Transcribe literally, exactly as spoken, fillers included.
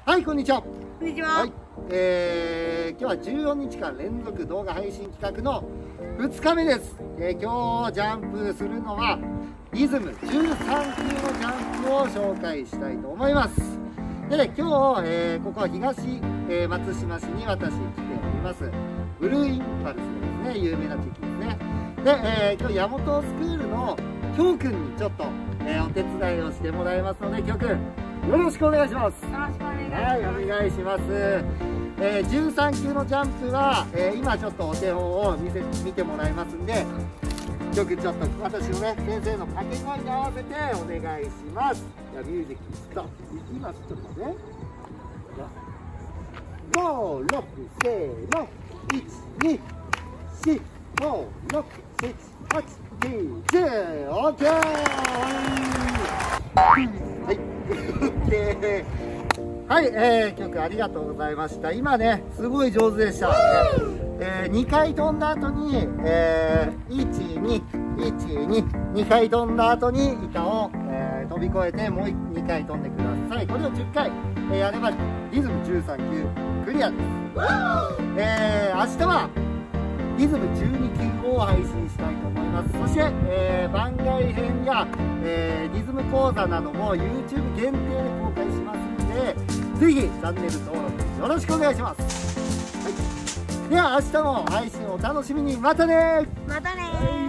はい、こんにちは。 こんにちは。 はい、えー、今日はじゅうよっかん連続動画配信企画のふつかめです。えー、今日ジャンプするのはリズムじゅうさんきゅうのジャンプを紹介したいと思います。でね、今日、えー、ここは東、えー、松島市に私来ておりますブルーインパルスですね、有名な地域ですね。で、えー、今日山本スクールのきょうくんにちょっと、えー、お手伝いをしてもらいますので、きょうくんよろしくお願いします。 よろしくお願いします。 はい、お願いします。えー、じゅうさんきゅうのジャンプは、えー、今ちょっとお手本を見せ見てもらいますんで、よくちょっと私のね先生の掛け声に合わせてお願いします。じゃあミュージックスタートいきます。ちょっと待ってね。ご、ろく、せーの、いち、に、し、ご、ろく、しち、はち、きゅう、じゅう、オーケー。はい、OK。はい、えー、曲ありがとうございました。今ね、すごい上手でした。えー、にかい飛んだ後に、えー、いち、に、いち、に、にかい飛んだ後に板を、えー、飛び越えてもうにかい飛んでください。これをじゅっかい、えー、やればリズムじゅうさんきゅうクリアです。えー、明日はリズムじゅうにきゅうを配信したいと思います。そして、えー、番外編や、えー、リズム講座なども YouTube 限定で公開しますので、ぜひチャンネル登録よろしくお願いします。はい、では明日も配信をお楽しみに。またね。 またねー。